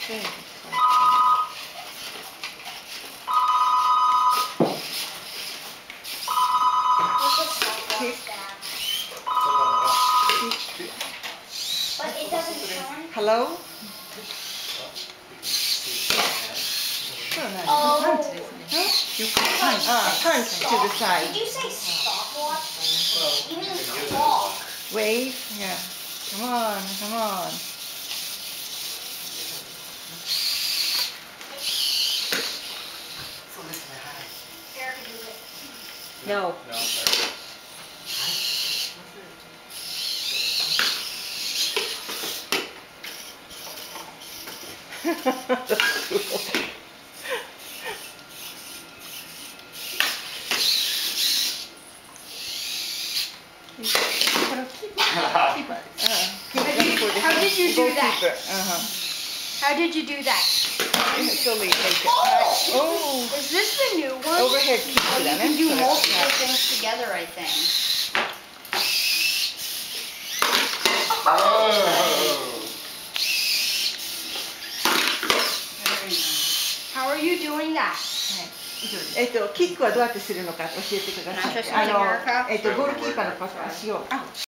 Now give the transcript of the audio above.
But it doesn't turn. Hello? Oh. Punch to the side. Did you say stopwatch? You mean clock. Wave? Yeah. Come on, come on. No. That's cool. How did you do that? How did you do that? Slowly take it. Oh! Is this the new one? Overhead kick. Oh, you can do multiple things together, I think. How are you doing that? キックはどうやってするのか教えてください。ゴールキーパーの足を。